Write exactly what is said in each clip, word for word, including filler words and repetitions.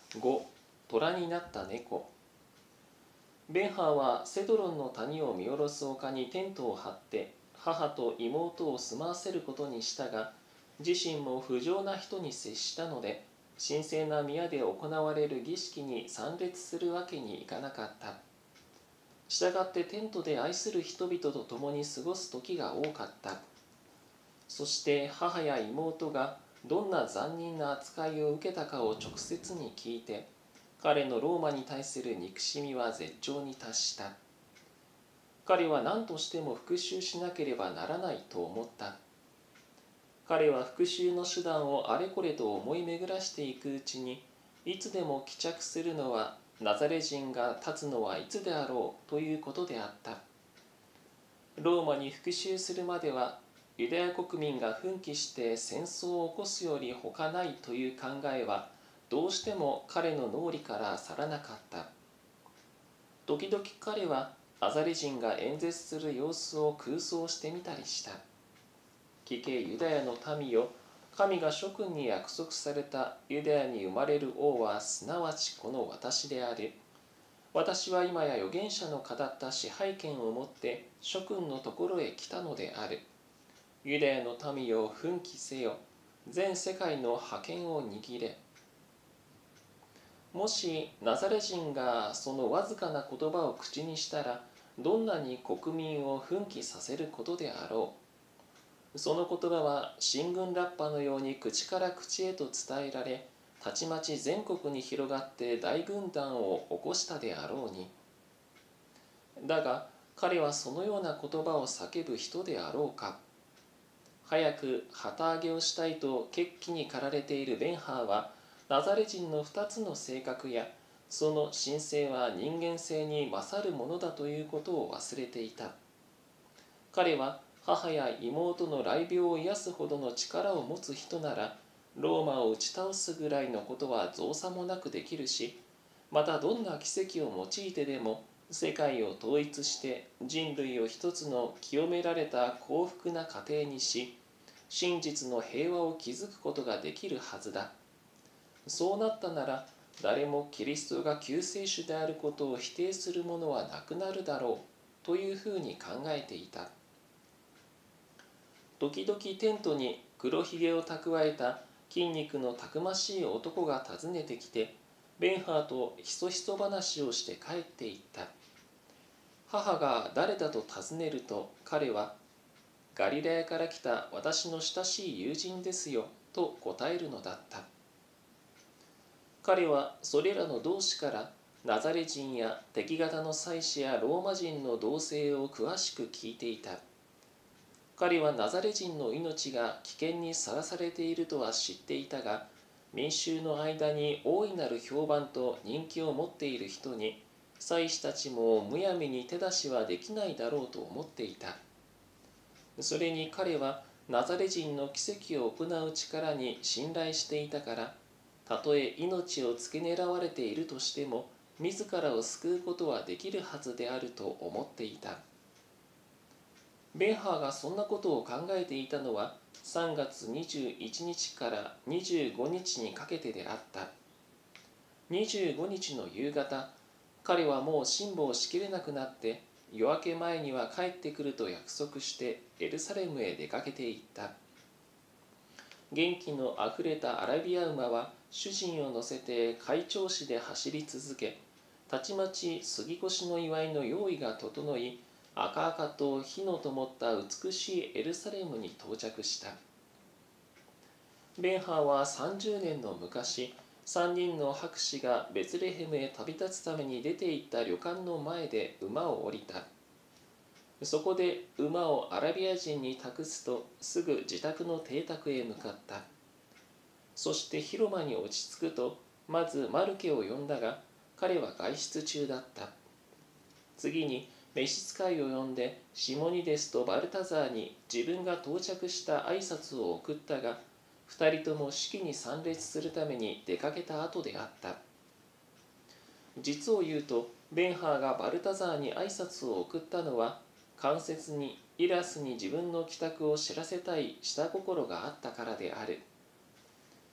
ご. 虎になった猫。ベンハーはセドロンの谷を見下ろす丘にテントを張って母と妹を住まわせることにしたが、自身も不浄な人に接したので、神聖な宮で行われる儀式に参列するわけにいかなかった。したがってテントで愛する人々と共に過ごす時が多かった。そして母や妹がどんな残忍な扱いを受けたかを直接に聞いて、彼のローマに対する憎しみは絶頂に達した。彼は何としても復讐しなければならないと思った。彼は復讐の手段をあれこれと思い巡らしていくうちに、いつでも帰着するのはナザレ人が立つのはいつであろうということであった。ローマに復讐するまではユダヤ国民が奮起して戦争を起こすより他ないという考えはどうしても彼の脳裏から去らなかった。時々彼はアザレ人が演説する様子を空想してみたりした。聞けユダヤの民よ、神が諸君に約束されたユダヤに生まれる王はすなわちこの私である。私は今や預言者の語った支配権を持って諸君のところへ来たのである。ユダヤの民よ、奮起せよ。全世界の覇権を握れ。もしナザレ人がそのわずかな言葉を口にしたら、どんなに国民を奮起させることであろう。その言葉は進軍ラッパのように口から口へと伝えられ、たちまち全国に広がって大軍団を起こしたであろうに。だが彼はそのような言葉を叫ぶ人であろうか。早く旗揚げをしたいと決起に駆られているベンハーは、ナザレ人の二つの性格やその神聖は人間性に勝るものだということを忘れていた。彼は母や妹の雷病を癒すほどの力を持つ人なら、ローマを打ち倒すぐらいのことは造作もなくできるし、またどんな奇跡を用いてでも世界を統一して人類を一つの清められた幸福な家庭にし、真実の平和を築くことができるはずだ。そうなったなら、誰もキリストが救世主であることを否定する者はなくなるだろうというふうに考えていた。時々テントに黒ひげを蓄えた筋肉のたくましい男が訪ねてきて、ベンハーとひそひそ話をして帰っていった。母が誰だと尋ねると、彼はガリラヤから来た私の親しい友人ですよと答えるのだった。彼はそれらの同志からナザレ人や敵方の祭司やローマ人の動静を詳しく聞いていた。彼はナザレ人の命が危険にさらされているとは知っていたが、民衆の間に大いなる評判と人気を持っている人に、祭司たちもむやみに手出しはできないだろうと思っていた。それに彼はナザレ人の奇跡を行う力に信頼していたから、たとえ命を付け狙われているとしても、自らを救うことはできるはずであると思っていた。ベンハーがそんなことを考えていたのはさんがつにじゅういちにちからにじゅうごにちにかけてであった。にじゅうごにちの夕方、彼はもう辛抱しきれなくなって夜明け前には帰ってくると約束してエルサレムへ出かけていった。元気のあふれたアラビア馬は主人を乗せて快調子で走り続け、たちまち杉越の祝いの用意が整い、赤々と火の灯った美しいエルサレムに到着した。ベンハーはさんじゅうねんの昔、さんにんの博士がベツレヘムへ旅立つために出て行った旅館の前で馬を降りた。そこで馬をアラビア人に託すと、すぐ自宅の邸宅へ向かった。そして広間に落ち着くと、まずマルケを呼んだが、彼は外出中だった。次に召使いを呼んでシモニデスとバルタザーに自分が到着した挨拶を送ったが、二人とも式に参列するために出かけた後であった。実を言うと、ベンハーがバルタザーに挨拶を送ったのは、間接にイラスに自分の帰宅を知らせたい下心があったからである。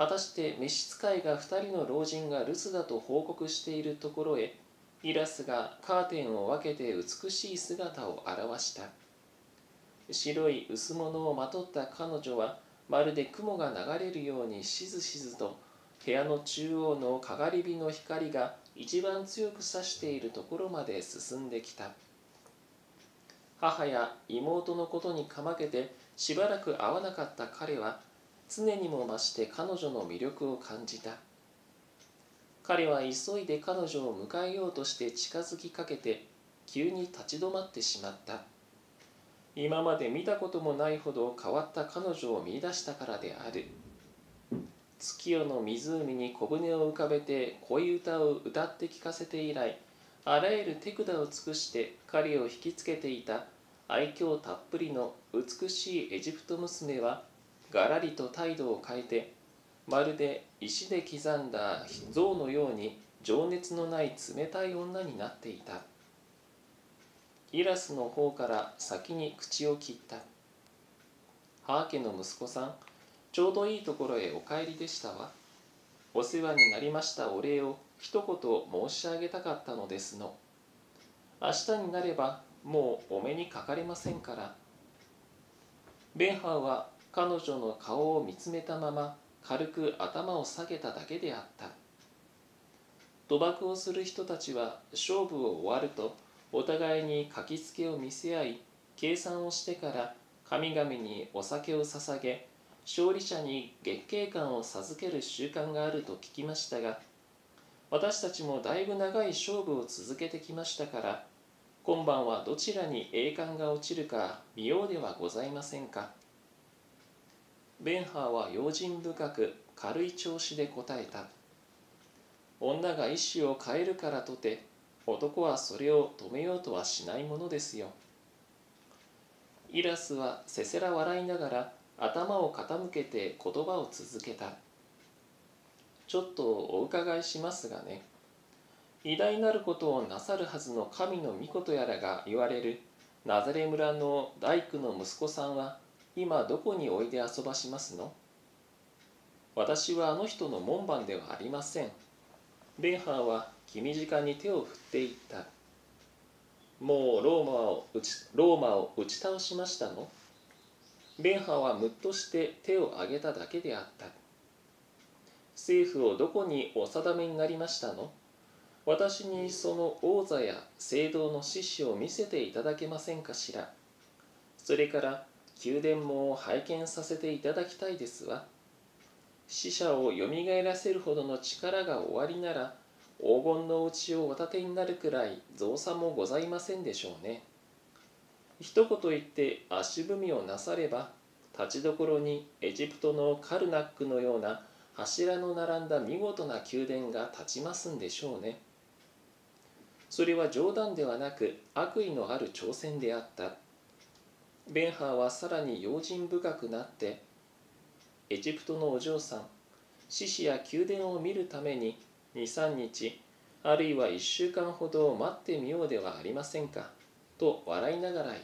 果たして召使いが二人の老人が留守だと報告しているところへ、イラスがカーテンを分けて美しい姿を現した。白い薄物をまとった彼女は、まるで雲が流れるようにしずしずと部屋の中央のかがり火の光が一番強く差しているところまで進んできた。母や妹のことにかまけてしばらく会わなかった彼は、常にも増して彼女の魅力を感じた。彼は急いで彼女を迎えようとして近づきかけて、急に立ち止まってしまった。今まで見たこともないほど変わった彼女を見出したからである。月夜の湖に小舟を浮かべて恋歌を歌って聞かせて以来、あらゆる手札を尽くして彼を引きつけていた愛嬌たっぷりの美しいエジプト娘は、がらりと態度を変えて、まるで石で刻んだ像のように情熱のない冷たい女になっていた。イラスの方から先に口を切った。ハー家の息子さん、ちょうどいいところへお帰りでしたわ。お世話になりましたお礼を一言申し上げたかったのですの。明日になればもうお目にかかれませんから。ベンハーは彼女の顔を見つめたまま軽く頭を下げただけであった。賭博をする人たちは勝負を終わるとお互いに書きつけを見せ合い、計算をしてから神々にお酒を捧げ、勝利者に月桂冠を授ける習慣があると聞きましたが、私たちもだいぶ長い勝負を続けてきましたから、今晩はどちらに栄冠が落ちるか見ようではございませんか。ベンハーは用心深く軽い調子で答えた。女が意志を変えるからとて、男はそれを止めようとはしないものですよ。イラスはせせら笑いながら頭を傾けて言葉を続けた。ちょっとお伺いしますがね、偉大なることをなさるはずの神の御事やらが言われるナザレ村の大工の息子さんは今どこにおいで遊ばしますの？私はあの人の門番ではありません。ベンハーは気短に手を振っていった。もうローマを打ち、ローマを打ち倒しましたの？ベンハーはむっとして手を挙げただけであった。政府をどこにお定めになりましたの？私にその王座や聖堂の獅子を見せていただけませんかしら。それから宮殿も拝見させていただきたいですわ。死者をよみがえらせるほどの力がおありなら、黄金のうちをお立てになるくらい造作もございませんでしょうね。一言言って足踏みをなされば、立ちどころにエジプトのカルナックのような柱の並んだ見事な宮殿が立ちますんでしょうね。それは冗談ではなく悪意のある挑戦であった。ベンハーはさらに用心深くなって、エジプトのお嬢さん、獅子や宮殿を見るためにに、さんにち、あるいはいっしゅうかんほど待ってみようではありませんか、と笑いながら言った。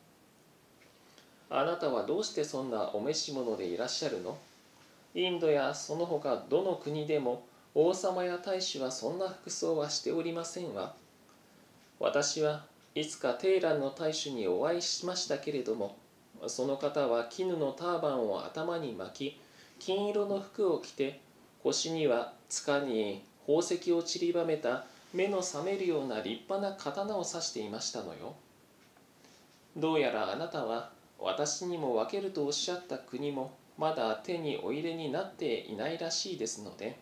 あなたはどうしてそんなお召し物でいらっしゃるの？インドやその他どの国でも王様や大使はそんな服装はしておりませんわ。私はいつかテーランの大使にお会いしましたけれども、その方は絹のターバンを頭に巻き、金色の服を着て、腰には柄に宝石を散りばめた目の覚めるような立派な刀を指していましたのよ。どうやらあなたは私にも分けるとおっしゃった国もまだ手にお入れになっていないらしいですので。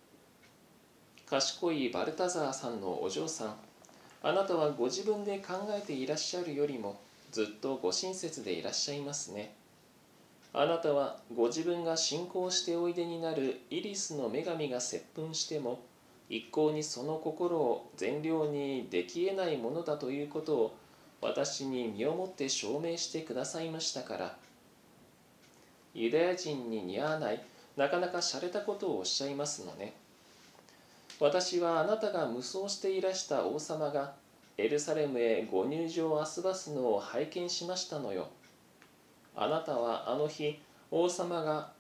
賢いバルタザーさんのお嬢さん、あなたはご自分で考えていらっしゃるよりもずっとご親切でいらっしゃいますね。あなたはご自分が信仰しておいでになるイリスの女神が接吻しても一向にその心を善良にできえないものだということを私に身をもって証明してくださいましたから。ユダヤ人に似合わないなかなか洒落たことをおっしゃいますのね。私はあなたが無双していらした王様がエルサレムへご入場をあすばすのを拝見しましたのよ。あなたはあの日王様が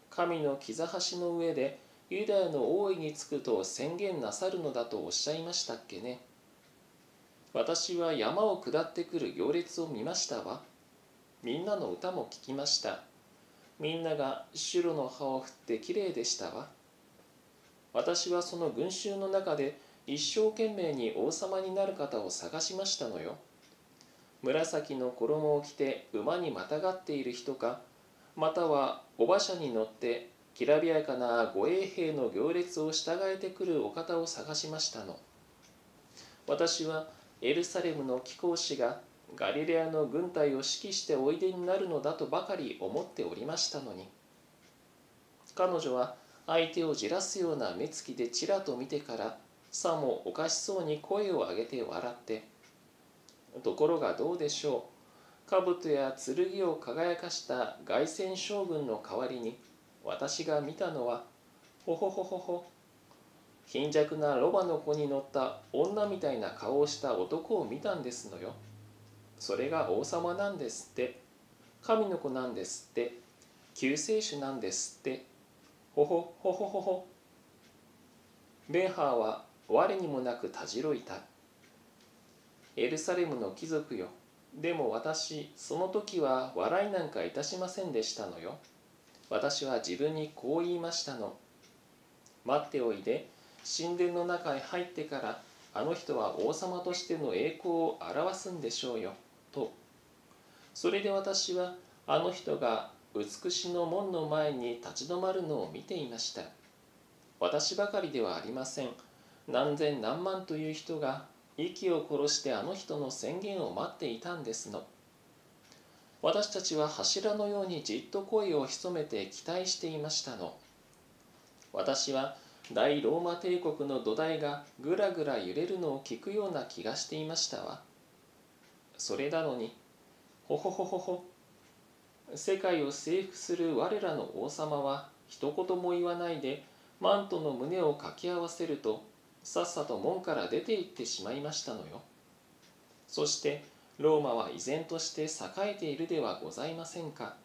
神の木座橋の上でユダヤの王位につくと宣言なさるのだとおっしゃいましたっけね。私は山を下ってくる行列を見ましたわ。みんなの歌も聞きました。みんながシュロの葉を振ってきれいでしたわ。私はその群衆の中で一生懸命に王様になる方を探しましたのよ。紫の衣を着て馬にまたがっている人か、またはお馬車に乗ってきらびやかな護衛兵の行列を従えてくるお方を探しましたの。私はエルサレムの貴公子がガリレアの軍隊を指揮しておいでになるのだとばかり思っておりましたのに。彼女は相手をじらすような目つきでちらと見てから、さもおかしそうに声を上げて笑って、ところがどうでしょう。兜や剣を輝かした凱旋将軍の代わりに、私が見たのは、ほほほほほ、貧弱なロバの子に乗った女みたいな顔をした男を見たんですのよ。それが王様なんですって。神の子なんですって。救世主なんですって。ほほほほほほ。ベンハーは我にもなくたじろいた。エルサレムの貴族よ。でも私、その時は笑いなんかいたしませんでしたのよ。私は自分にこう言いましたの。待っておいで、神殿の中へ入ってから、あの人は王様としての栄光を表すんでしょうよ、と。それで私は、あの人が美しの門の前に立ち止まるのを見ていました。私ばかりではありません。何千何万という人が、息を殺してあの人の宣言を待っていたんですの。私たちは柱のようにじっと声を潜めて期待していましたの。私は大ローマ帝国の土台がぐらぐら揺れるのを聞くような気がしていましたわ。それなのに、ほほほほほ。世界を征服する我らの王様は一言も言わないでマントの胸をかき合わせると、さっさと門から出て行ってしまいましたのよ。そしてローマは依然として栄えているではございませんか。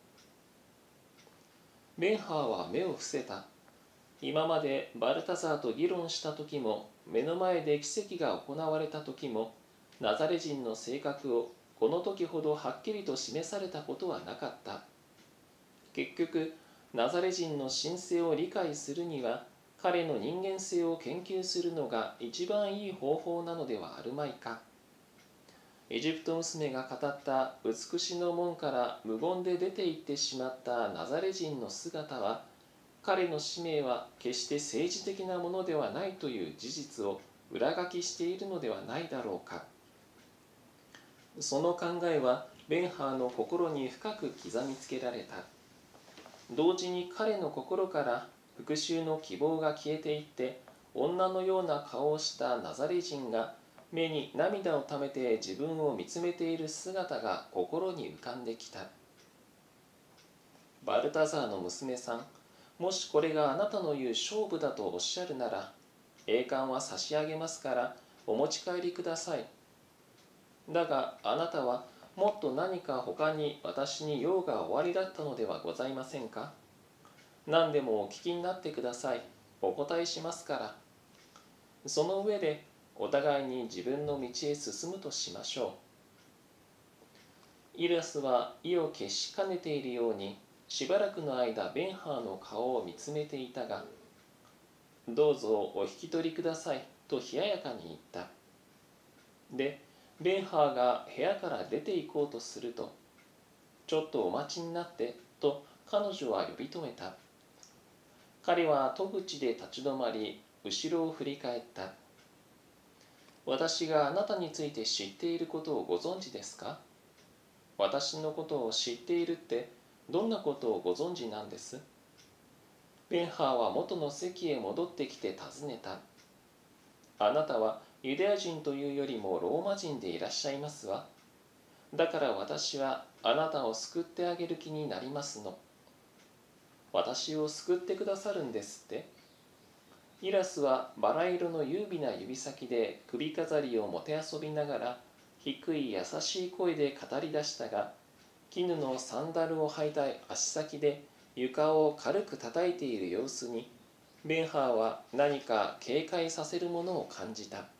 ベンハーは目を伏せた。今までバルタザーと議論した時も、目の前で奇跡が行われた時も、ナザレ人の性格をこの時ほどはっきりと示されたことはなかった。結局、ナザレ人の神性を理解するには、彼の人間性を研究するのが一番いい方法なのではあるまいか。エジプト娘が語った美しの門から無言で出て行ってしまったナザレ人の姿は、彼の使命は決して政治的なものではないという事実を裏書きしているのではないだろうか。その考えはベンハーの心に深く刻みつけられた。同時に彼の心から復讐の希望が消えていって、女のような顔をしたナザレ人が目に涙をためて自分を見つめている姿が心に浮かんできた。バルタザーの娘さん、もしこれがあなたの言う勝負だとおっしゃるなら、栄冠は差し上げますからお持ち帰りください。だがあなたはもっと何か他に私に用がおありだったのではございませんか。何でもお聞きになってください。お答えしますから。その上でお互いに自分の道へ進むとしましょう。イラスは意を決しかねているように、しばらくの間ベンハーの顔を見つめていたが、どうぞお引き取りくださいと冷ややかに言った。で、ベンハーが部屋から出て行こうとすると、ちょっとお待ちになってと彼女は呼び止めた。彼は戸口で立ち止まり、後ろを振り返った。私があなたについて知っていることをご存知ですか。私のことを知っているってどんなことをご存知なんです。ベンハーは元の席へ戻ってきて尋ねた。あなたはユダヤ人というよりもローマ人でいらっしゃいますわ。だから私はあなたを救ってあげる気になりますの。私を救ってくださるんですって。イラスはバラ色の優美な指先で首飾りをもてあそびながら、低い優しい声で語り出したが、絹のサンダルを履いた足先で床を軽く叩いている様子に、ベンハーは何か警戒させるものを感じた。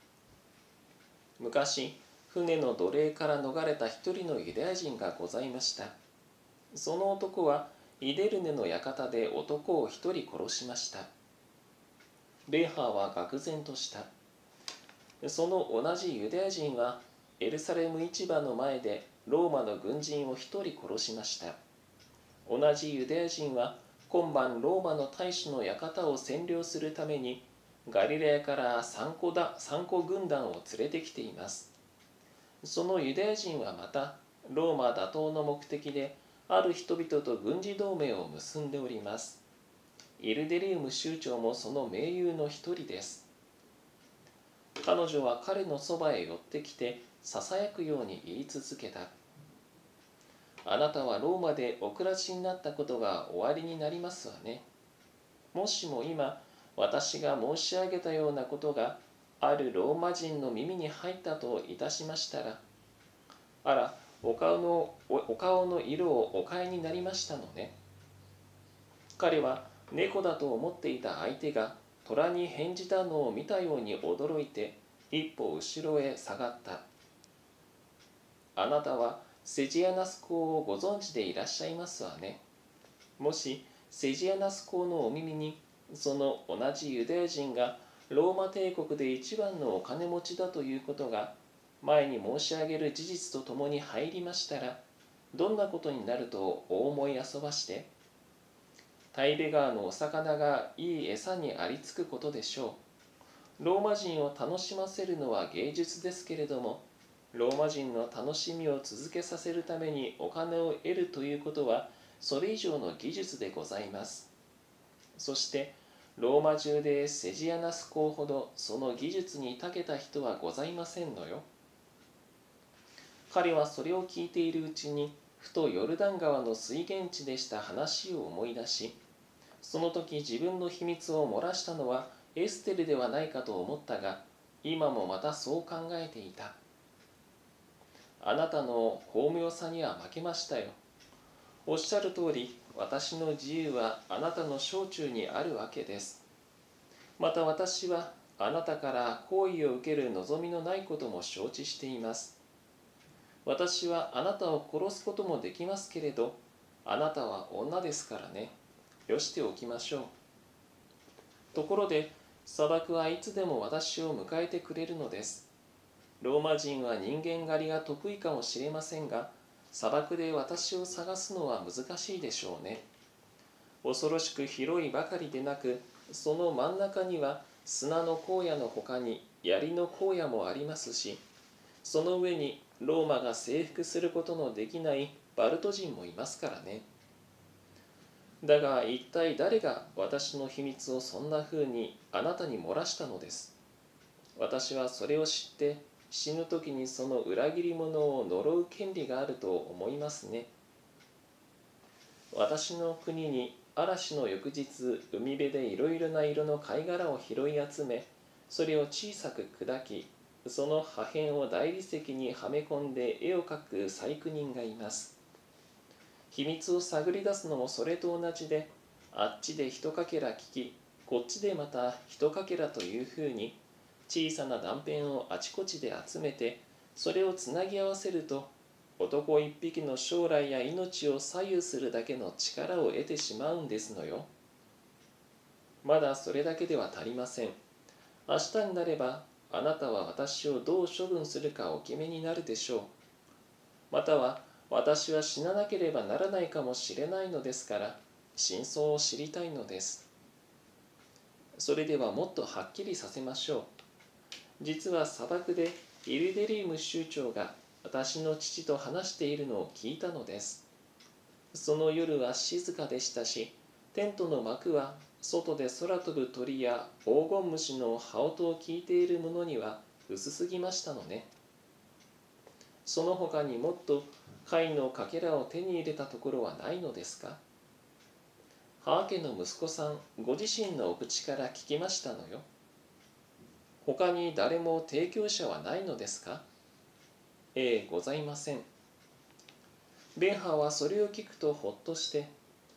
昔、船の奴隷から逃れた一人のユダヤ人がございました。その男はイデルネの館で男を一人殺しました。ベンハーは愕然とした。その同じユダヤ人はエルサレム市場の前でローマの軍人を一人殺しました。同じユダヤ人は今晩ローマの大使の館を占領するためにガリラヤから三個だ三個軍団を連れてきています。そのユダヤ人はまたローマ打倒の目的である人々と軍事同盟を結んでおります。イルデリウム酋長もその盟友の一人です。彼女は彼のそばへ寄ってきてささやくように言い続けた。あなたはローマでお暮らしになったことが終わりになりますわね。もしも今私が申し上げたようなことがあるローマ人の耳に入ったといたしましたら、あら、お顔の、お、お顔の色をお変えになりましたのね。彼は猫だと思っていた相手が虎に返じたのを見たように驚いて一歩後ろへ下がった。あなたはセジアナス公をご存知でいらっしゃいますわね。もしセジアナス公のお耳にその同じユダヤ人がローマ帝国で一番のお金持ちだということが前に申し上げる事実とともに入りましたら、どんなことになるとお思い遊ばして、タイベ川のお魚がいい餌にありつくことでしょう。ローマ人を楽しませるのは芸術ですけれども、ローマ人の楽しみを続けさせるためにお金を得るということはそれ以上の技術でございます。そしてローマ中でセジアナス公ほどその技術に長けた人はございませんのよ。彼はそれを聞いているうちにふとヨルダン川の水源地でした話を思い出し、その時自分の秘密を漏らしたのはエステルではないかと思ったが、今もまたそう考えていた。あなたの巧妙さには負けましたよ。おっしゃる通り、私の自由はあなたの掌中にあるわけです。また私はあなたから好意を受ける望みのないことも承知しています。私はあなたを殺すこともできますけれど、あなたは女ですからね。よしておきましょう。ところで、砂漠はいつでも私を迎えてくれるのです。ローマ人は人間狩りが得意かもしれませんが、砂漠で私を探すのは難しいでしょうね。恐ろしく広いばかりでなく、その真ん中には砂の荒野のほかに槍の荒野もありますし、その上にローマが征服することのできないバルト人もいますからね。だが一体誰が私の秘密をそんなふうにあなたに漏らしたのです。私はそれを知って死ぬ時にその裏切り者を呪う権利があると思いますね。私の国に嵐の翌日、海辺でいろいろな色の貝殻を拾い集め、それを小さく砕き、その破片を大理石にはめ込んで絵を描く細工人がいます。秘密を探り出すのもそれと同じで、あっちで一かけら聞き、こっちでまた一かけらというふうに、小さな断片をあちこちで集めて、それをつなぎ合わせると、男一匹の将来や命を左右するだけの力を得てしまうんですのよ。まだそれだけでは足りません。明日になれば、あなたは私をどう処分するかお決めになるでしょう。または、私は死ななければならないかもしれないのですから、真相を知りたいのです。それではもっとはっきりさせましょう。実は砂漠でイルデリウム酋長が私の父と話しているのを聞いたのです。その夜は静かでしたし、テントの幕は外で空飛ぶ鳥や黄金虫の羽音を聞いている者には薄すぎましたのね。その他にもっと貝のかけらを手に入れたところはないのですか。ハー家の息子さんご自身のお口から聞きましたのよ。他に誰も提供者はないのですか。ええ、ございません。ベンハーはそれを聞くとほっとして、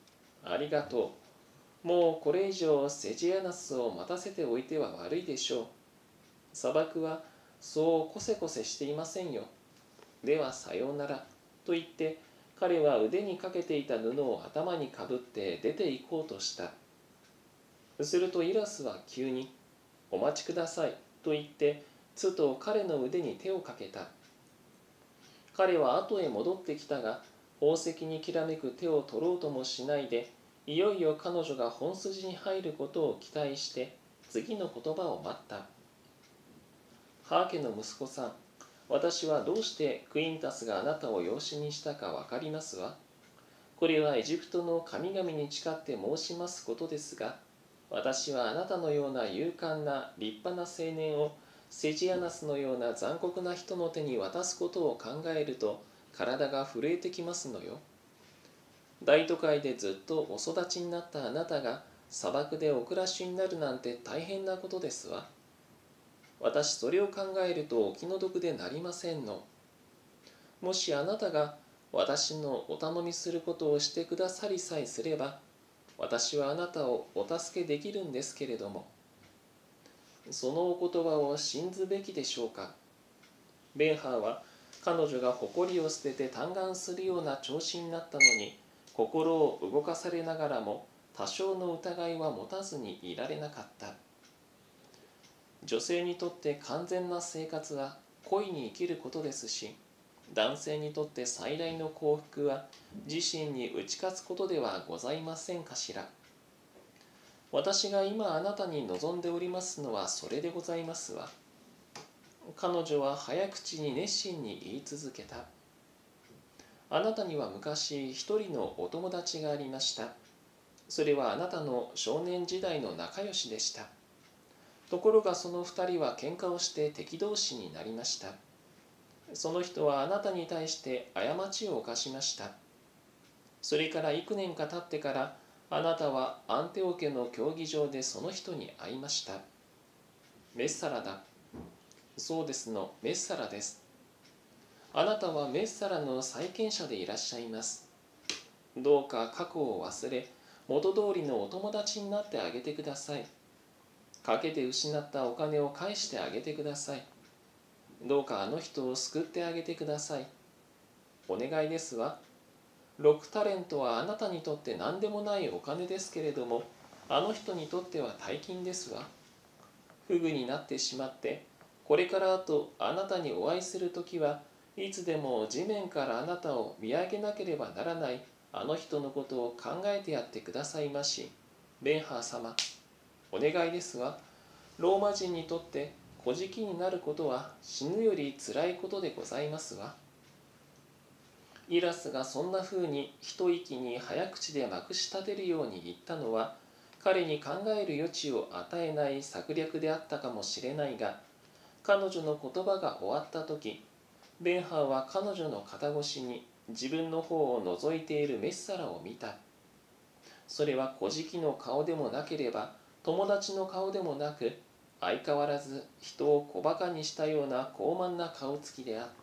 ありがとう。もうこれ以上セジアナスを待たせておいては悪いでしょう。砂漠はそうこせこせしていませんよ。ではさようなら。と言って彼は腕にかけていた布を頭にかぶって出て行こうとした。するとイラスは急に「お待ちください」と言ってつと彼の腕に手をかけた。彼は後へ戻ってきたが、宝石にきらめく手を取ろうともしないで、いよいよ彼女が本筋に入ることを期待して次の言葉を待った。ハーケの息子さん、私はどうしてクインタスがあなたを養子にしたかわかりますわ。これはエジプトの神々に誓って申しますことですが、私はあなたのような勇敢な立派な青年をセジアナスのような残酷な人の手に渡すことを考えると体が震えてきますのよ。大都会でずっとお育ちになったあなたが砂漠でお暮らしになるなんて大変なことですわ。私それを考えるとお気の毒でなりませんの。もしあなたが私のお頼みすることをしてくださりさえすれば、私はあなたをお助けできるんですけれども、そのお言葉を信ずべきでしょうか。ベンハーは彼女が誇りを捨てて嘆願するような調子になったのに、心を動かされながらも多少の疑いは持たずにいられなかった。女性にとって完全な生活は恋に生きることですし、男性にとって最大の幸福は自身に打ち勝つことではございませんかしら。私が今あなたに望んでおりますのはそれでございますわ。彼女は早口に熱心に言い続けた。あなたには昔一人のお友達がありました。それはあなたの少年時代の仲良しでした。ところがその二人は喧嘩をして敵同士になりました。その人はあなたに対して過ちを犯しました。それから幾年か経ってからあなたはアンテオ家の競技場でその人に会いました。メッサラだ。そうですの、メッサラです。あなたはメッサラの債権者でいらっしゃいます。どうか過去を忘れ、元通りのお友達になってあげてください。賭けて失ったお金を返してあげてください。どうかあの人を救ってあげてください。お願いですわ。ろくタレントはあなたにとって何でもないお金ですけれども、あの人にとっては大金ですわ。不具になってしまって、これからあとあなたにお会いするときはいつでも地面からあなたを見上げなければならないあの人のことを考えてやってくださいまし。ベンハー様、お願いですわ。ローマ人にとって小じになることは死ぬよりつらいことでございますわ。イラスがそんなふうに一息に早口でまくし立てるように言ったのは、彼に考える余地を与えない策略であったかもしれないが、彼女の言葉が終わった時、ベンハーは彼女の肩越しに自分の方を覗いているメッサラを見た。それは小じの顔でもなければ友達の顔でもなく、相変わらず人を小馬鹿にしたような高慢な顔つきであった。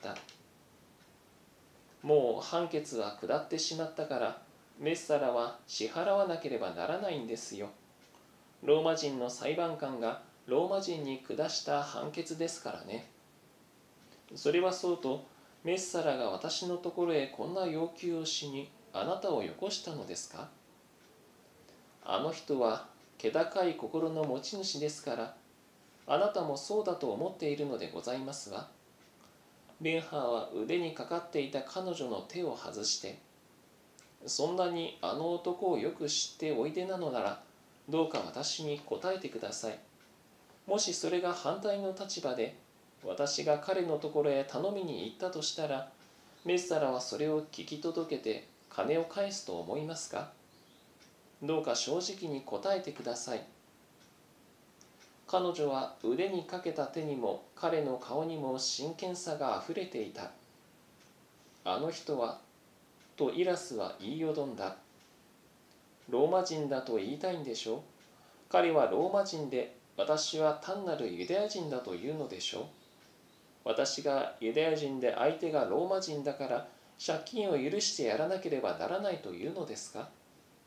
もう判決は下ってしまったから、メッサラは支払わなければならないんですよ。ローマ人の裁判官がローマ人に下した判決ですからね。それはそうと、メッサラが私のところへこんな要求をしにあなたをよこしたのですか。あの人は気高い心の持ち主ですから、あなたもそうだと思っているのでございますわ。ベンハーは腕にかかっていた彼女の手を外して、そんなにあの男をよく知っておいでなのなら、どうか私に答えてください。もしそれが反対の立場で、私が彼のところへ頼みに行ったとしたら、メッサラはそれを聞き届けて金を返すと思いますか。どうか正直に答えてください。彼女は腕にかけた手にも彼の顔にも真剣さがあふれていた。あの人は、とイラスは言いよどんだ。ローマ人だと言いたいんでしょう。彼はローマ人で、私は単なるユダヤ人だというのでしょう。私がユダヤ人で相手がローマ人だから借金を許してやらなければならないというのですか。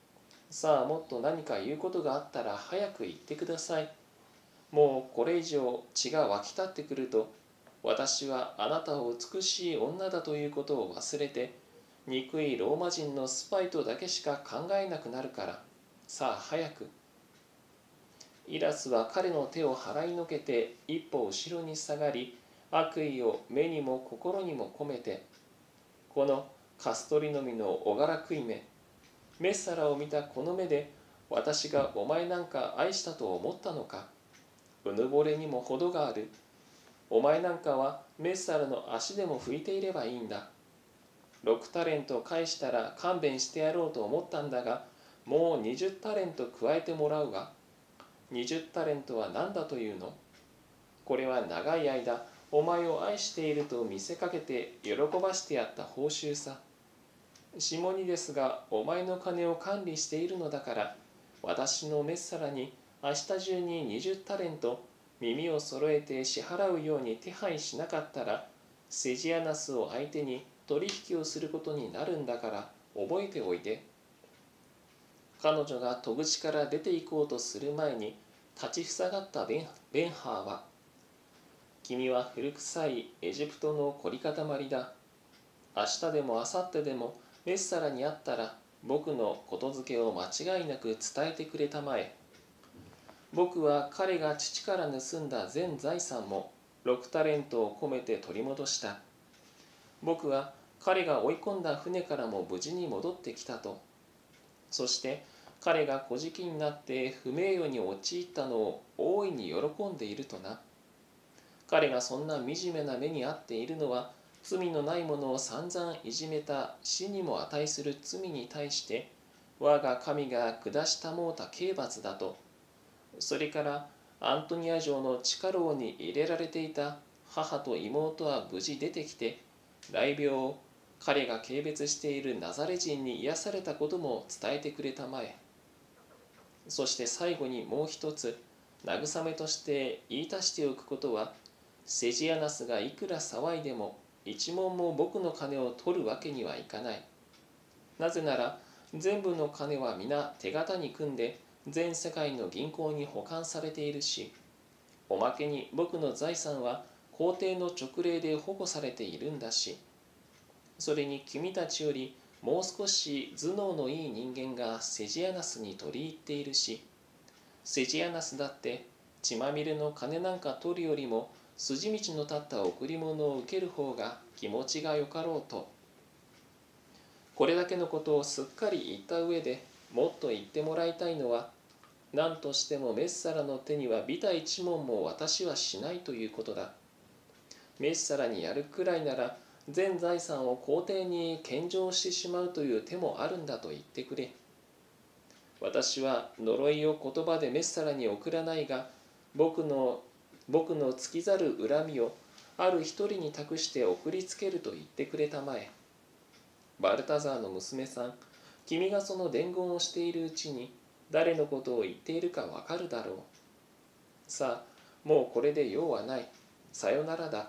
さあもっと何か言うことがあったら早く言ってください。もうこれ以上血が湧き立ってくると、私はあなたを美しい女だということを忘れて、憎いローマ人のスパイとだけしか考えなくなるから、さあ早く。イラスは彼の手を払いのけて一歩後ろに下がり、悪意を目にも心にも込めて、このカストリの実のおがらくい目、メッサラを見たこの目で私がお前なんか愛したと思ったのか。うぬぼれにも程がある。お前なんかはメッサラの足でも拭いていればいいんだ。ろくタレント返したら勘弁してやろうと思ったんだが、もうにじゅうタレント加えてもらうわ。にじゅうタレントは何だというの？これは長い間お前を愛していると見せかけて喜ばしてやった報酬さ。シモニですがお前の金を管理しているのだから、私のメッサラに明日中ににじゅうタレント耳を揃えて支払うように手配しなかったら、セジアナスを相手に取引をすることになるんだから覚えておいて。彼女が戸口から出て行こうとする前に立ちふさがったベンベンハーは、君は古臭いエジプトの凝り固まりだ。明日でも明後日でもメッサラに会ったら僕のことづけを間違いなく伝えてくれたまえ。僕は彼が父から盗んだ全財産もろくタレントを込めて取り戻した。僕は彼が追い込んだ船からも無事に戻ってきたと。そして彼が小じになって不名誉に陥ったのを大いに喜んでいるとな。彼がそんな惨めな目に遭っているのは、罪のない者を散々いじめた死にも値する罪に対して我が神が下したもうた刑罰だと。それからアントニア城の地下牢に入れられていた母と妹は無事出てきて、雷病を彼が軽蔑しているナザレ人に癒されたことも伝えてくれたまえ。そして最後にもう一つ慰めとして言い足しておくことは、セジアナスがいくら騒いでも一文も僕の金を取るわけにはいかない。なぜなら全部の金は皆手形に組んで全世界の銀行に保管されているし、おまけに僕の財産は皇帝の勅令で保護されているんだし、それに君たちよりもう少し頭脳のいい人間がセジアナスに取り入っているし、セジアナスだって血まみれの金なんか取るよりも筋道の立った贈り物を受ける方が気持ちがよかろうと。これだけのことをすっかり言った上で、もっと言ってもらいたいのは、何としてもメッサラの手にはビタ一文も私はしないということだ。メッサラにやるくらいなら全財産を皇帝に献上してしまうという手もあるんだと言ってくれ。私は呪いを言葉でメッサラに送らないが、僕の僕の尽きざる恨みをある一人に託して送りつけると言ってくれたまえ。バルタザーの娘さん、君がその伝言をしているうちに誰のことを言っているかわかるだろう。さあ、もうこれで用はない。さよならだ。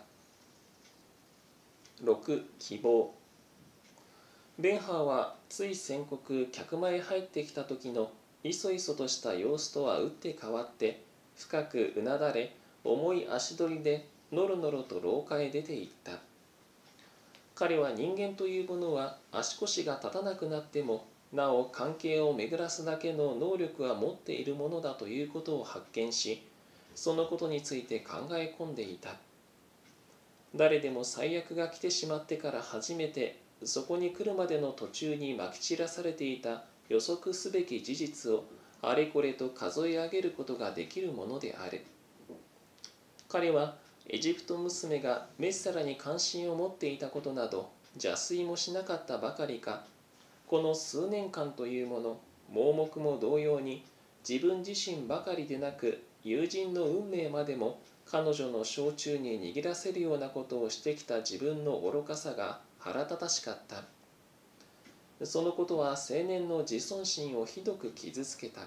ろく希望。ベンハーはつい先刻客間へ入ってきた時のいそいそとした様子とは打って変わって、深くうなだれ重い足取りでのろのろと廊下へ出て行った。彼は人間というものは足腰が立たなくなってもなお関係を巡らすだけの能力は持っているものだということを発見し、そのことについて考え込んでいた。誰でも最悪が来てしまってから初めてそこに来るまでの途中にまき散らされていた予測すべき事実をあれこれと数え上げることができるものである。彼はエジプト娘がメッサラに関心を持っていたことなど邪推もしなかったばかりか、この数年間というもの、盲目も同様に自分自身ばかりでなく友人の運命までも彼女の掌中に握らせるようなことをしてきた自分の愚かさが腹立たしかった。そのことは青年の自尊心をひどく傷つけた。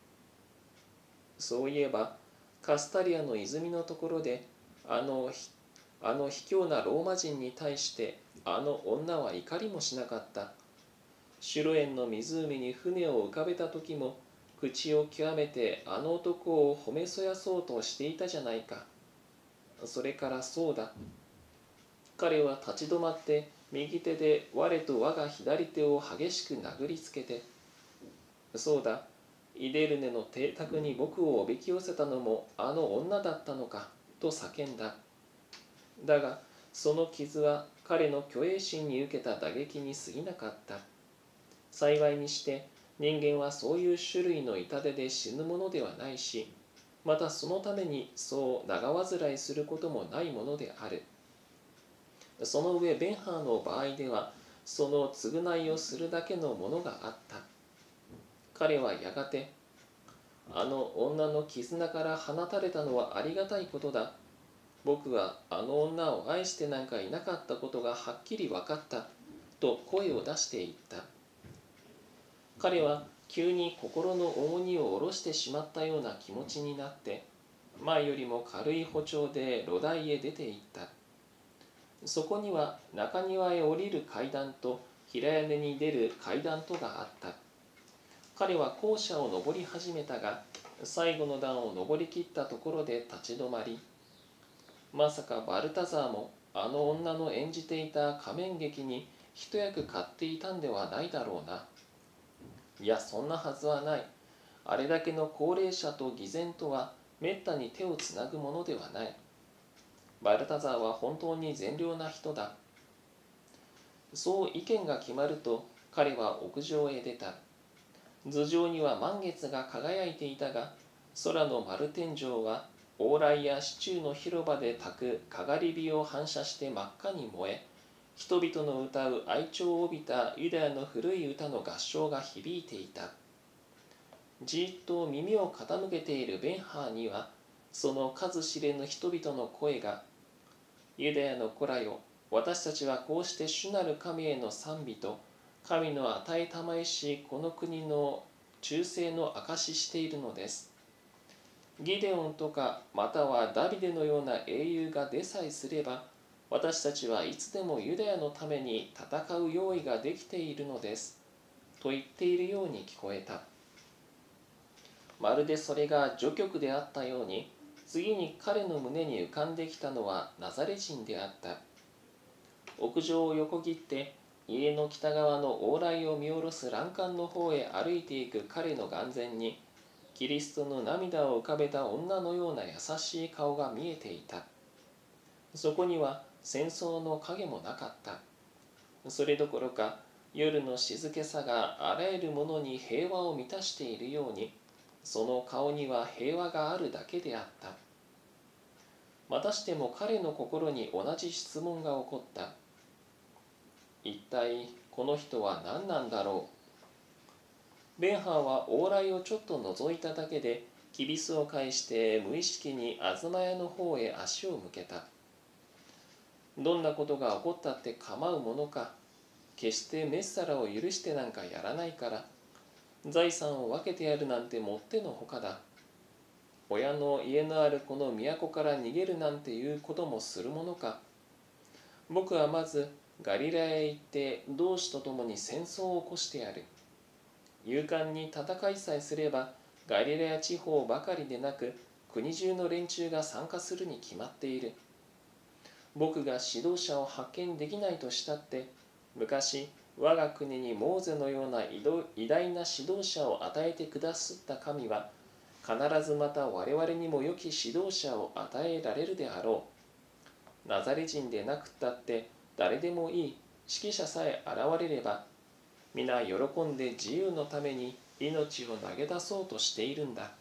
そういえばカスタリアの泉のところであのあの卑怯なローマ人に対してあの女は怒りもしなかった。 シュロエンの湖に船を浮かべた時も、口を極めてあの男を褒めそやそうとしていたじゃないか。それからそうだ。彼は立ち止まって右手で我と我が左手を激しく殴りつけて、そうだ、イデルネの邸宅に僕をおびき寄せたのもあの女だったのか、と叫んだ。だが、その傷は彼の虚栄心に受けた打撃に過ぎなかった。幸いにして人間はそういう種類の痛手で死ぬものではないし、またそのためにそう長患いすることもないものである。その上ベンハーの場合では、その償いをするだけのものがあった。彼はやがて、あの女の絆から放たれたのはありがたいことだ。僕はあの女を愛してなんかいなかったことがはっきり分かった。と声を出して言った。彼は急に心の重荷を下ろしてしまったような気持ちになって、前よりも軽い歩調で炉台へ出て行った。そこには中庭へ降りる階段と平屋根に出る階段とがあった。彼は校舎を登り始めたが、最後の段を登りきったところで立ち止まり、まさかバルタザーもあの女の演じていた仮面劇に一役買っていたんではないだろうな。いや、そんなはずはない。あれだけの高齢者と偽善とはめったに手をつなぐものではない。バルタザーは本当に善良な人だ。そう意見が決まると、彼は屋上へ出た。頭上には満月が輝いていたが、空の丸天井は往来や市中の広場で焚くかがり火を反射して真っ赤に燃え、人々の歌う愛嬌を帯びたユダヤの古い歌の合唱が響いていた。じっと耳を傾けているベンハーには、その数知れぬ人々の声が、ユダヤの子らよ、私たちはこうして主なる神への賛美と、神の与えたまえしこの国の忠誠の証ししているのです。ギデオンとかまたはダビデのような英雄が出さえすれば、私たちはいつでもユダヤのために戦う用意ができているのです。と言っているように聞こえた。まるでそれが序曲であったように、次に彼の胸に浮かんできたのはナザレ人であった。屋上を横切って家の北側の往来を見下ろす欄干の方へ歩いていく彼の眼前に、キリストの涙を浮かべた女のような優しい顔が見えていた。そこには戦争の影もなかった。それどころか、夜の静けさがあらゆるものに平和を満たしているように、その顔には平和があるだけであった。またしても彼の心に同じ質問が起こった。一体この人は何なんだろう。ベンハーは往来をちょっと覗いただけで、きびすを返して無意識に東屋の方へ足を向けた。どんなことが起こったって構うものか。決してメッサラを許してなんかやらないから。財産を分けてやるなんてもってのほかだ。親の家のあるこの都から逃げるなんていうこともするものか。僕はまずガリラへ行って同志と共に戦争を起こしてやる。勇敢に戦いさえすれば、ガリラヤ地方ばかりでなく国中の連中が参加するに決まっている。僕が指導者を発見できないとしたって、昔我が国にモーゼのような偉大な指導者を与えてくださった神は、必ずまた我々にも良き指導者を与えられるであろう。ナザレ人でなくったって誰でもいい指揮者さえ現れれば、皆喜んで自由のために命を投げ出そうとしているんだ。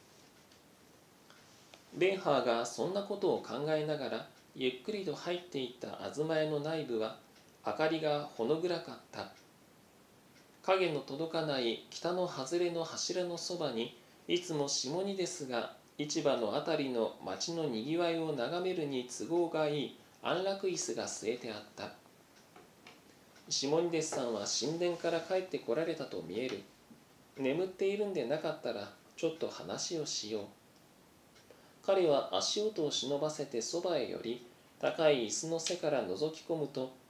ベンハーがそんなことを考えながらゆっくりと入っていった東屋の内部は、明かりがほの暗かった。影の届かない北の外れの柱のそばに、いつも下にですが市場のあたりの町のにぎわいを眺めるに都合がいい安楽椅子が据えてあった。シモニデスさんは神殿から帰ってこられたと見える。眠っているんでなかったらちょっと話をしよう。彼は足音を忍ばせてそばへ寄り、高い椅子の背から覗き込むと、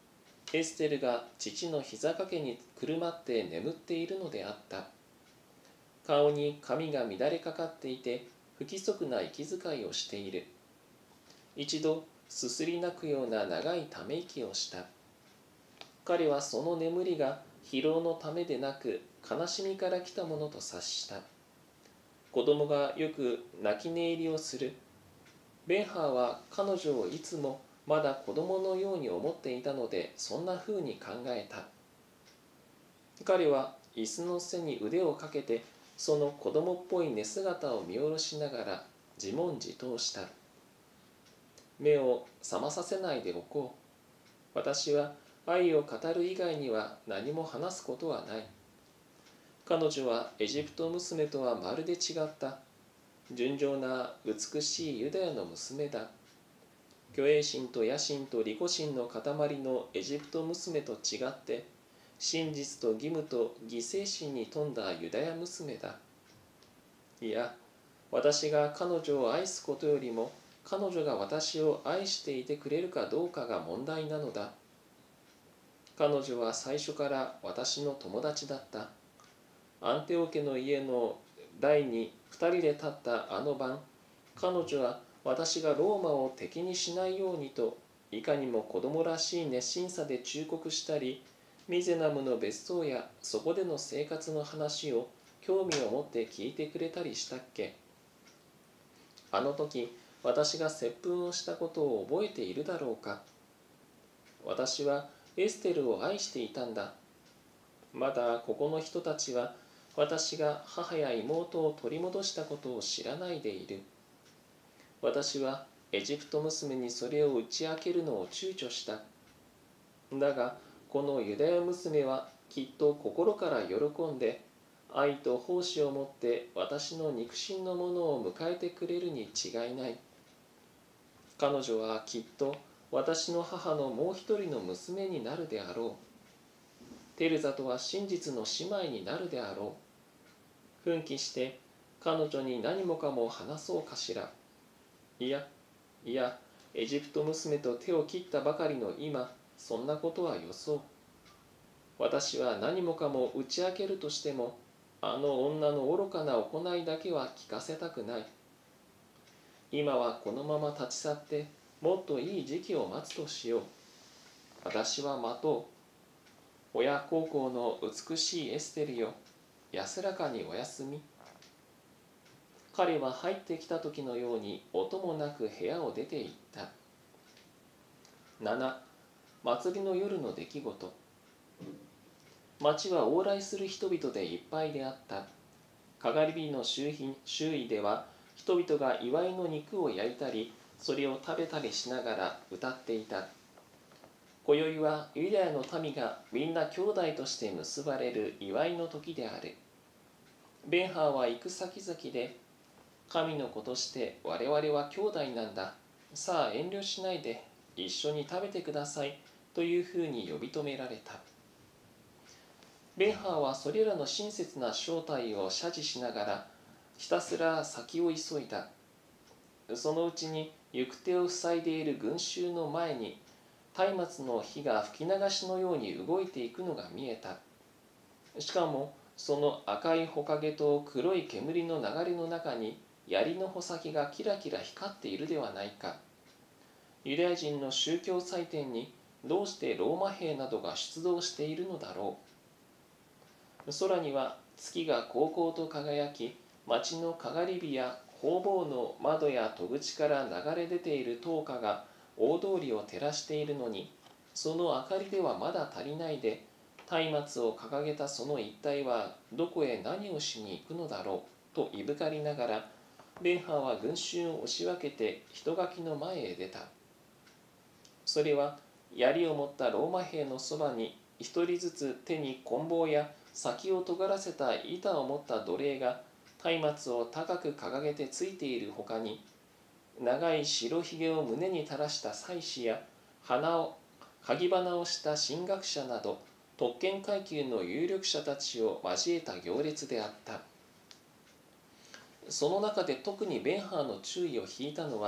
エステルが父の膝掛けにくるまって眠っているのであった。顔に髪が乱れかかっていて、不規則な息遣いをしている。一度すすり泣くような長いため息をした。彼はその眠りが疲労のためでなく悲しみから来たものと察した。子供がよく泣き寝入りをする。ベンハーは彼女をいつもまだ子供のように思っていたので、そんなふうに考えた。彼は椅子の背に腕をかけて、その子供っぽい寝姿を見下ろしながら自問自答した。目を覚まさせないでおこう。私は愛を語る以外には何も話すことはない。彼女はエジプト娘とはまるで違った。純情な美しいユダヤの娘だ。虚栄心と野心と利己心の塊のエジプト娘と違って、真実と義務と犠牲心に富んだユダヤ娘だ。いや、私が彼女を愛すことよりも、彼女が私を愛していてくれるかどうかが問題なのだ。彼女は最初から私の友達だった。アンテオ家の家の台に二人で立ったあの晩、彼女は私がローマを敵にしないようにと、いかにも子供らしい熱心さで忠告したり、ミゼナムの別荘やそこでの生活の話を興味を持って聞いてくれたりしたっけ。あの時、私が接吻をしたことを覚えているだろうか。私はエステルを愛していたんだ。まだここの人たちは、私が母や妹を取り戻したことを知らないでいる。私はエジプト娘にそれを打ち明けるのを躊躇した。だが、このユダヤ娘はきっと心から喜んで、愛と奉仕をもって私の肉親のものを迎えてくれるに違いない。彼女はきっと私の母のもう一人の娘になるであろう。テルザとは真実の姉妹になるであろう。奮起して彼女に何もかも話そうかしら。いや、いや、エジプト娘と手を切ったばかりの今、そんなことはよそう。私は何もかも打ち明けるとしても、あの女の愚かな行いだけは聞かせたくない。今はこのまま立ち去って、もっといい時期を待つとしよう。私は待とう。親孝行の美しいエステルよ、安らかにおやすみ。彼は入ってきた時のように音もなく部屋を出て行った。なな. 祭りの夜の出来事。町は往来する人々でいっぱいであった。かがり火の周囲では、人々が祝いの肉を焼いたり、それを食べたりしながら歌っていた。今宵はユダヤの民がみんな兄弟として結ばれる祝いの時である。ベンハーは行く先々で、神の子として我々は兄弟なんだ。さあ遠慮しないで一緒に食べてくださいというふうに呼び止められた。ベンハーはそれらの親切な招待を謝辞しながらひたすら先を急いだ。そのうちに行く手を塞いでいる群衆の前に松明の火が吹き流しのように動いていくのが見えた。しかもその赤い火影と黒い煙の流れの中に槍の穂先がキラキラ光っているではないか。ユダヤ人の宗教祭典にどうしてローマ兵などが出動しているのだろう。空には月がこうこうと輝き、町のかがり火や方々の窓や戸口から流れ出ている灯火が大通りを照らしているのに、その明かりではまだ足りないで、松明を掲げたその一帯はどこへ何をしに行くのだろうといぶかりながら、ベンハーは群衆を押し分けて人垣の前へ出た。それは槍を持ったローマ兵のそばに一人ずつ手に棍棒や先を尖らせた板を持った奴隷が松明を高く掲げてついているほかに、長い白ひげを胸に垂らした祭司や鼻を鍵花をした神学者など特権階級の有力者たちを交えた行列であった。その中で特にベンハーの注意を引いたのは、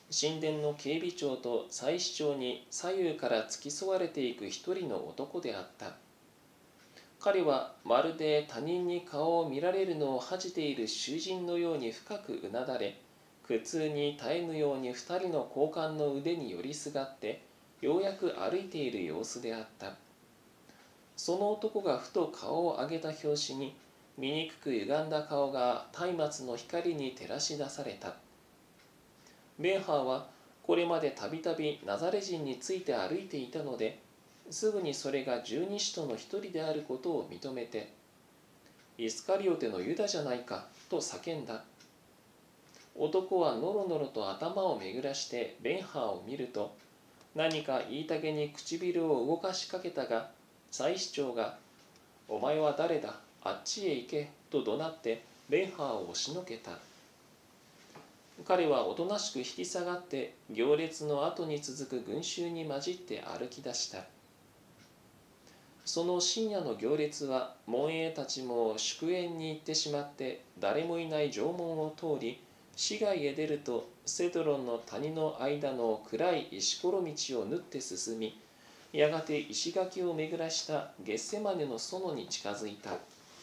神殿の警備長と祭司長に左右から付き添われていく一人の男であった。彼はまるで他人に顔を見られるのを恥じている囚人のように深くうなだれ、苦痛に絶えぬように二人の高官の腕に寄りすがってようやく歩いている様子であった。その男がふと顔を上げた拍子に、醜く歪んだ顔が松明の光に照らし出された。ベンハーはこれまでたびたびナザレ人について歩いていたので、すぐにそれが十二使徒の一人であることを認めて、イスカリオテのユダじゃないかと叫んだ。男はのろのろと頭を巡らしてベンハーを見ると、何か言いたげに唇を動かしかけたが、祭司長が「お前は誰だ、あっちへ行け」と怒鳴ってベンハーを押しのけた。彼はおとなしく引き下がって行列の後に続く群衆に混じって歩き出した。その深夜の行列は門営たちも祝宴に行ってしまって誰もいない城門を通り、市街へ出るとセドロンの谷の間の暗い石ころ道を縫って進み、やがて石垣を巡らしたゲッセマネの園に近づいた。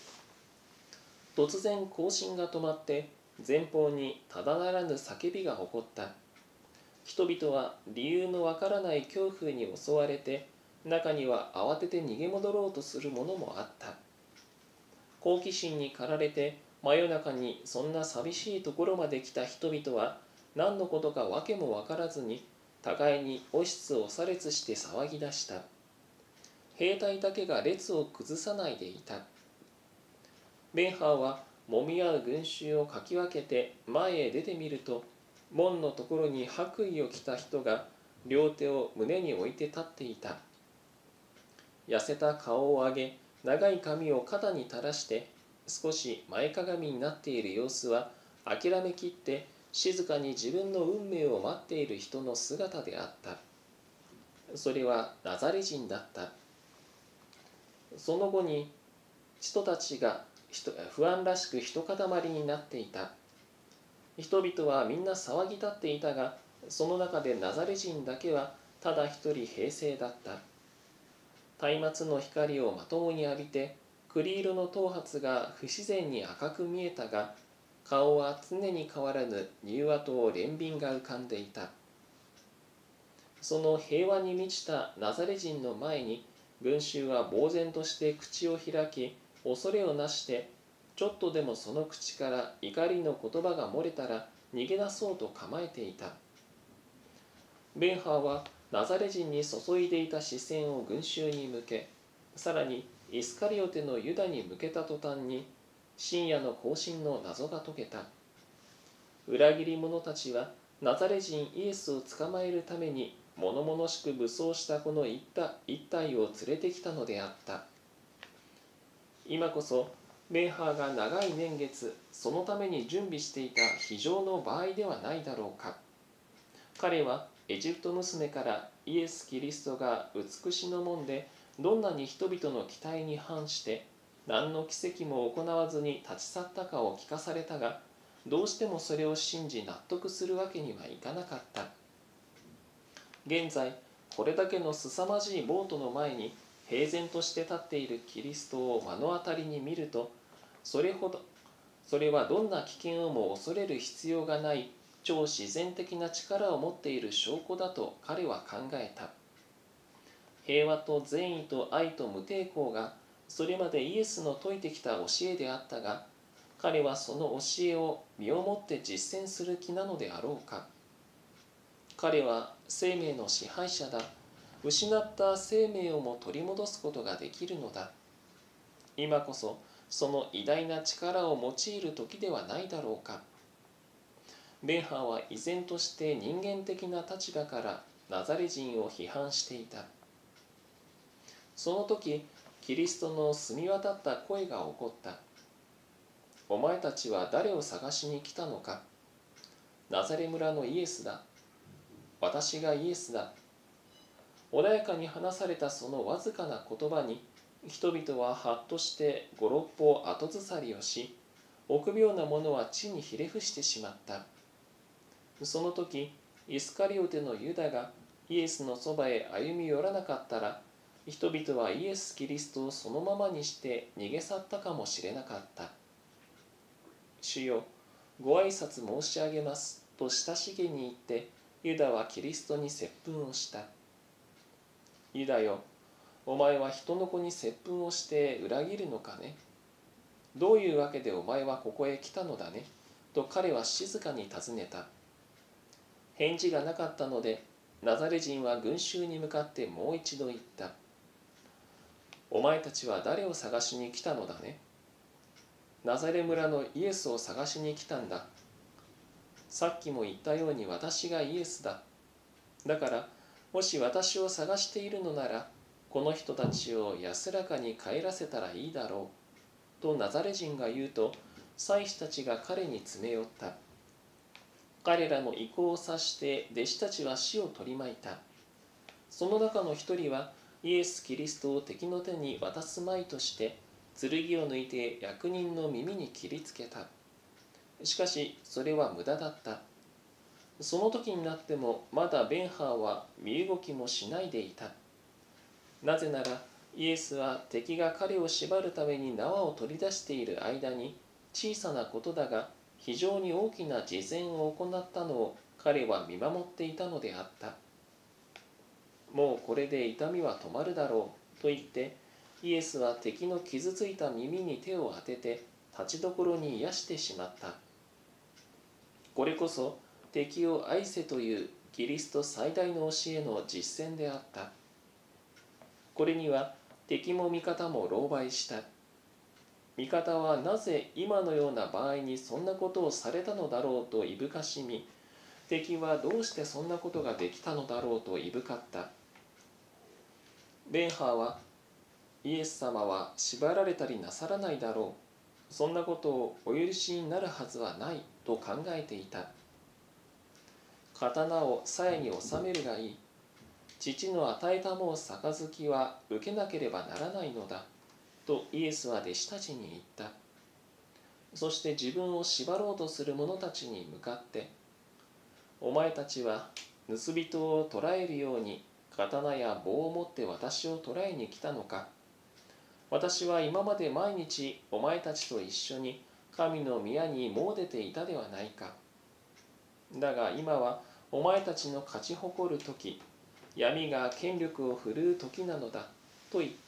突然行進が止まって前方にただならぬ叫びが起こった。人々は理由のわからない恐怖に襲われて、中には慌てて逃げ戻ろうとする者もあった。好奇心に駆られて真夜中にそんな寂しいところまで来た人々は何のことか訳も分からずに互いに押しつ押されつして騒ぎ出した。兵隊だけが列を崩さないでいた。ベンハーはもみ合う群衆をかき分けて前へ出てみると、門のところに白衣を着た人が両手を胸に置いて立っていた。痩せた顔を上げ、長い髪を肩に垂らして少し前かがみになっている様子は、諦めきって静かに自分の運命を待っている人の姿であった。それはナザレ人だった。その後に人たちが不安らしく一塊になっていた。人々はみんな騒ぎ立っていたが、その中でナザレ人だけはただ一人平静だった。松明の光をまともに浴びて、栗色の頭髪が不自然に赤く見えたが、顔は常に変わらぬ柔和と憐憫が浮かんでいた。その平和に満ちたナザレ人の前に、群衆は呆然として口を開き、恐れをなして、ちょっとでもその口から怒りの言葉が漏れたら逃げ出そうと構えていた。ベンハーはナザレ人に注いでいた視線を群衆に向け、さらにイスカリオテのユダに向けた途端に、深夜の行進の謎が解けた。裏切り者たちはナザレ人イエスを捕まえるために物々しく武装したこの一体を連れてきたのであった。今こそベンハーが長い年月そのために準備していた非常の場合ではないだろうか。彼はエジプト娘からイエス・キリストが美しのもんで、どんなに人々の期待に反して何の奇跡も行わずに立ち去ったかを聞かされたが、どうしてもそれを信じ納得するわけにはいかなかった。現在これだけの凄まじい暴徒の前に平然として立っているキリストを目の当たりに見ると、それほどそれはどんな危険をも恐れる必要がない超自然的な力を持っている証拠だと彼は考えた。平和と善意と愛と無抵抗がそれまでイエスの説いてきた教えであったが、彼はその教えを身をもって実践する気なのであろうか。彼は生命の支配者だ。失った生命をも取り戻すことができるのだ。今こそその偉大な力を用いる時ではないだろうか。ベンハーは依然として人間的な立場からナザレ人を批判していた。その時、キリストの澄み渡った声が起こった。お前たちは誰を探しに来たのか。ナザレ村のイエスだ。私がイエスだ。穏やかに話されたそのわずかな言葉に、人々ははっとして五六歩後ずさりをし、臆病な者は地にひれ伏してしまった。その時、 イスカリオテのユダがイエスのそばへ歩み寄らなかったら、人々はイエス・キリストをそのままにして逃げ去ったかもしれなかった。主よ、ご挨拶申し上げますと親しげに言って、ユダはキリストに接吻をした。ユダよ、お前は人の子に接吻をして裏切るのかね。どういうわけでお前はここへ来たのだねと彼は静かに尋ねた。返事がなかったので、ナザレ人は群衆に向かってもう一度言った。お前たちは誰を探しに来たのだね。ナザレ村のイエスを探しに来たんだ。さっきも言ったように私がイエスだ。だから、もし私を探しているのなら、この人たちを安らかに帰らせたらいいだろう。とナザレ人が言うと、祭司たちが彼に詰め寄った。彼らの意向を察して弟子たちは死を取り巻いた。その中の一人はイエス・キリストを敵の手に渡すまいとして、剣を抜いて役人の耳に切りつけた。しかしそれは無駄だった。その時になってもまだベンハーは身動きもしないでいた。なぜならイエスは敵が彼を縛るために縄を取り出している間に、小さなことだが非常に大きな慈善を行ったのを彼は見守っていたのであった。もうこれで痛みは止まるだろうと言って、イエスは敵の傷ついた耳に手を当てて立ちどころに癒してしまった。これこそ敵を愛せというキリスト最大の教えの実践であった。これには敵も味方も狼狽した。味方はなぜ今のような場合にそんなことをされたのだろうといぶかしみ、敵はどうしてそんなことができたのだろうといぶかった。ベンハーは、イエス様は縛られたりなさらないだろう。そんなことをお許しになるはずはないと考えていた。刀を鞘に収めるがいい。父の与えたもう杯は受けなければならないのだ。とイエスは弟子たちに言った。そして自分を縛ろうとする者たちに向かって、お前たちは盗人を捕らえるように刀や棒を持って私を捕らえに来たのか。私は今まで毎日お前たちと一緒に神の宮に詣でていたではないか。だが今はお前たちの勝ち誇る時、闇が権力を振るう時なのだと言った。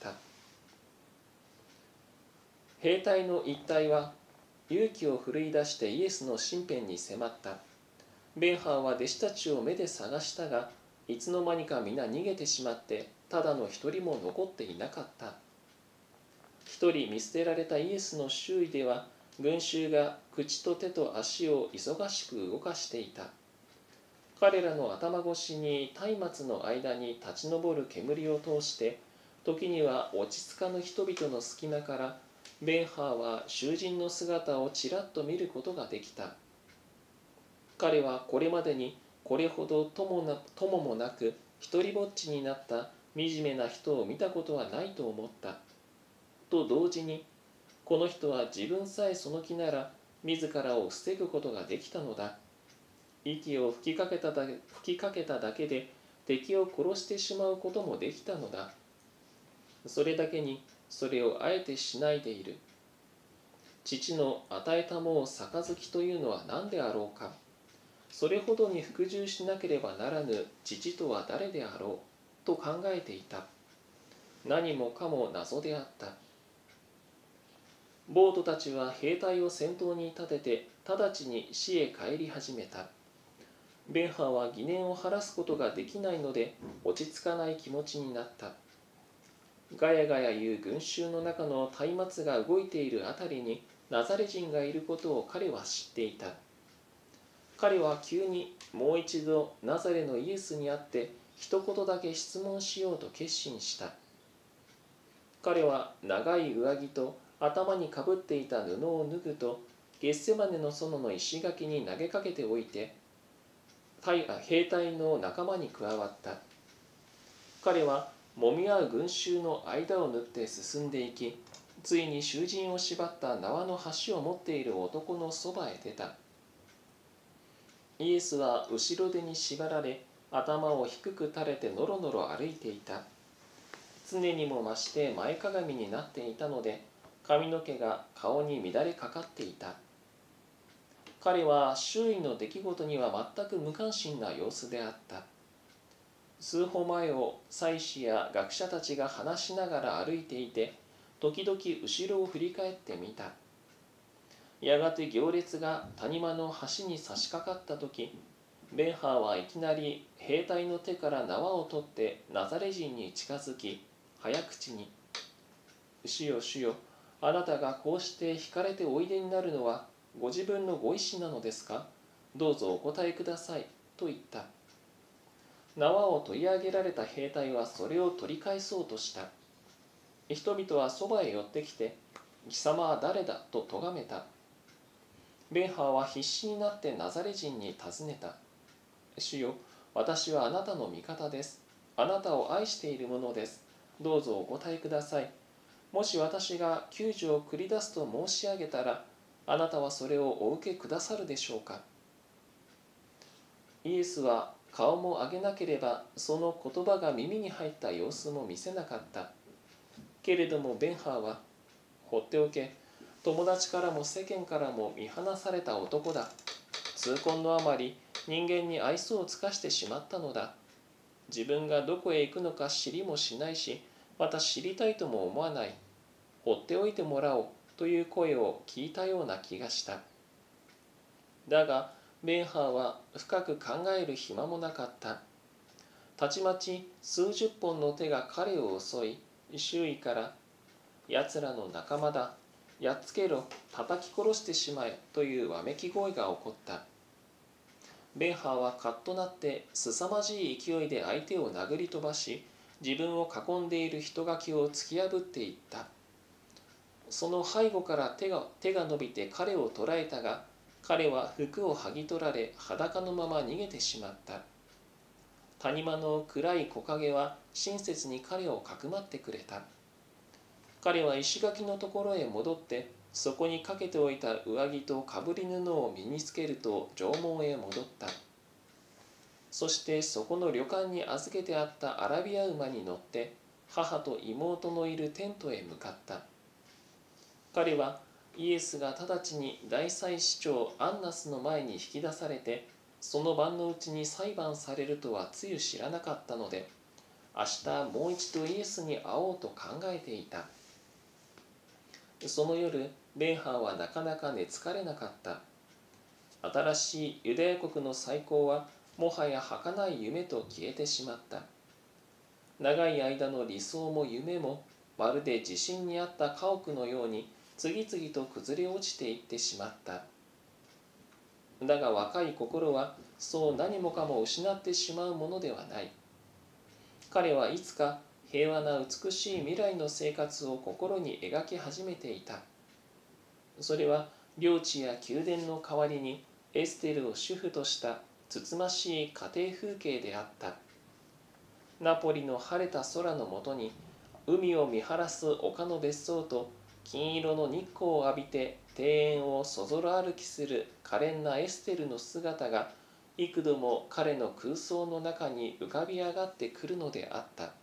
兵隊の一隊は勇気を振るい出してイエスの身辺に迫った。ベンハーは弟子たちを目で探したが、いつの間にか皆逃げてしまって、ただの一人も残っていなかった。一人見捨てられたイエスの周囲では、群衆が口と手と足を忙しく動かしていた。彼らの頭越しに松明の間に立ち上る煙を通して、時には落ち着かぬ人々の隙間からベンハーは囚人の姿をちらっと見ることができた。彼はこれまでにこれほど友な友もなく一りぼっちになった惨めな人を見たことはないと思った。と同時に、この人は自分さえその気なら自らを防ぐことができたのだ。息を吹きかけただけ、吹きかけただけで敵を殺してしまうこともできたのだ。それだけにそれをあえてしないでいる。父の与えたもう杯というのは何であろうか。それほどに服従しなければならぬ父とは誰であろうと考えていた。何もかも謎であった。ボートたちは兵隊を先頭に立てて直ちに死へ帰り始めた。ベンハーは疑念を晴らすことができないので落ち着かない気持ちになった。ガヤガヤいう群衆の中の松明が動いているあたりにナザレ人がいることを彼は知っていた。彼は急にもう一度ナザレのイエスに会って一言だけ質問しようと決心した。彼は長い上着と頭にかぶっていた布を脱ぐと、ゲッセマネの園の石垣に投げかけておいて、兵隊の仲間に加わった。彼はもみ合う群衆の間を縫って進んでいき、ついに囚人を縛った縄の端を持っている男のそばへ出た。 イエスは後ろ手に縛られ、頭を低く垂れてのろのろ歩いていた。常にも増して前かがみになっていたので、髪の毛が顔に乱れかかっていた。彼は周囲の出来事には全く無関心な様子であった。数歩前を祭司や学者たちが話しながら歩いていて、時々後ろを振り返ってみた。やがて行列が谷間の橋に差し掛かった時、ベンハーはいきなり兵隊の手から縄を取ってナザレ人に近づき、早口に「主よ主よ、あなたがこうして引かれておいでになるのはご自分のご意志なのですか？どうぞお答えください」と言った。縄を取り上げられた兵隊はそれを取り返そうとした。人々はそばへ寄ってきて、貴様は誰だと咎めた。ベンハーは必死になってナザレ人に尋ねた。主よ、私はあなたの味方です。あなたを愛しているものです。どうぞお答えください。もし私が救助を繰り出すと申し上げたら、あなたはそれをお受けくださるでしょうか。イエスは顔も上げなければ、その言葉が耳に入った様子も見せなかった。けれどもベンハーは、放っておけ。友達からも世間からも見放された男だ。痛恨のあまり人間に愛想を尽かしてしまったのだ。自分がどこへ行くのか知りもしないし、また知りたいとも思わない。放っておいてもらおうという声を聞いたような気がした。だがベンハーは深く考える暇もなかった。たちまち数十本の手が彼を襲い、周囲から「やつらの仲間だ。やっつけろ。叩き殺してしまえ」というわめき声が起こった。ベンハーはカッとなって凄まじい勢いで相手を殴り飛ばし、自分を囲んでいる人垣を突き破っていった。その背後から手が手が伸びて彼を捕らえたが、彼は服を剥ぎ取られ裸のまま逃げてしまった。谷間の暗い木陰は親切に彼をかくまってくれた。彼は石垣のところへ戻って、そこにかけておいた上着とかぶり布を身につけると城門へ戻った。そしてそこの旅館に預けてあったアラビア馬に乗って母と妹のいるテントへ向かった。彼はイエスが直ちに大祭司長アンナスの前に引き出されて、その晩のうちに裁判されるとはつゆ知らなかったので、明日もう一度イエスに会おうと考えていた。その夜、ベンハーはなかなか寝つかれなかった。新しいユダヤ国の再興はもはや儚い夢と消えてしまった。長い間の理想も夢も、まるで地震にあった家屋のように次々と崩れ落ちていってしまった。だが若い心はそう何もかも失ってしまうものではない。彼はいつか平和な美しい未来の生活を心に描き始めていた。それは領地や宮殿の代わりにエステルを主婦としたつつましい家庭風景であった。ナポリの晴れた空のもとに、海を見晴らす丘の別荘と金色の日光を浴びて庭園をそぞろ歩きする可憐なエステルの姿が幾度も彼の空想の中に浮かび上がってくるのであった。